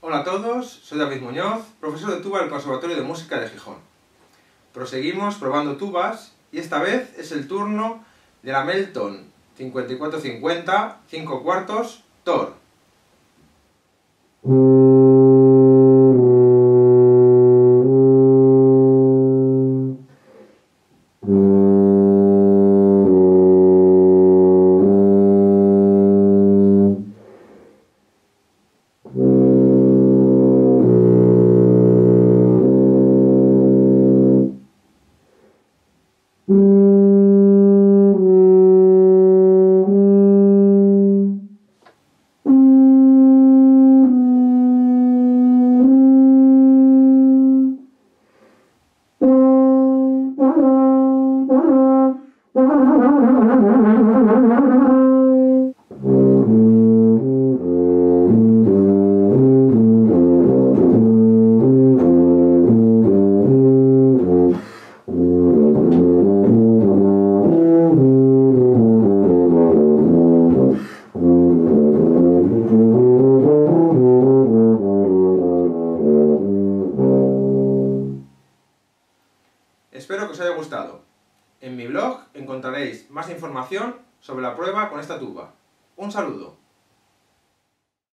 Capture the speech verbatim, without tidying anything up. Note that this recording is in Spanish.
Hola a todos, soy David Muñoz, profesor de tuba del Conservatorio de Música de Gijón. Proseguimos probando tubas y esta vez es el turno de la Melton cincuenta y cuatro cincuenta, cinco cuartos, Thor. Espero que os haya gustado. En mi blog encontraréis más información sobre la prueba con esta tuba. Un saludo.